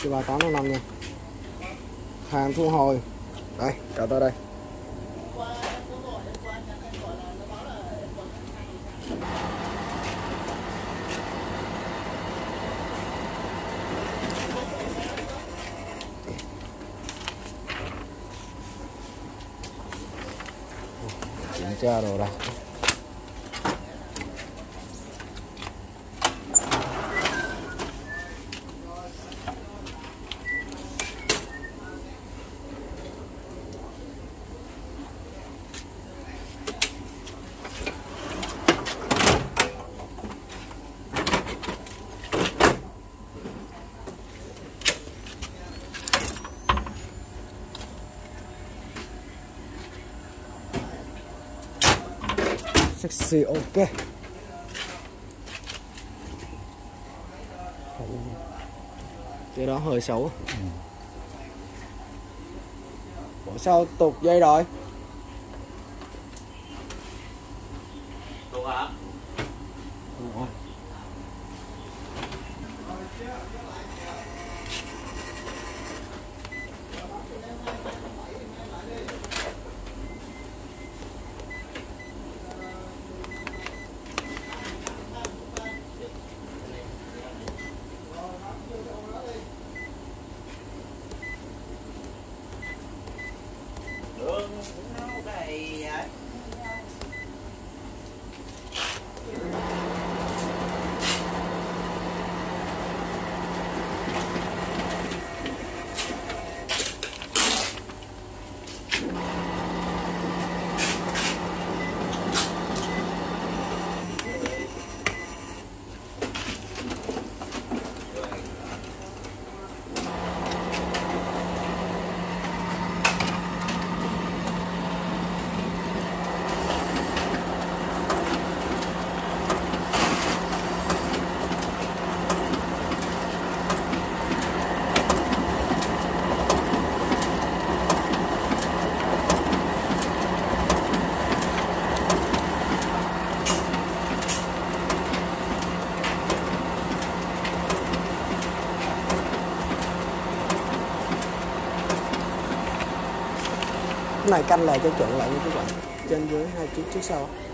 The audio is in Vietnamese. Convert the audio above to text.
Chị 3855 nha. Hàng thu hồi. Đây, trả tới đây. Kiểm tra đồ đây. Sexy ok. Cái đó hơi xấu. Ủa sao tụt dây rồi? Tụt hả? Ủa. Cái này canh lại cho chuẩn lại nha các bạn, trên dưới hai chiếc trước sau.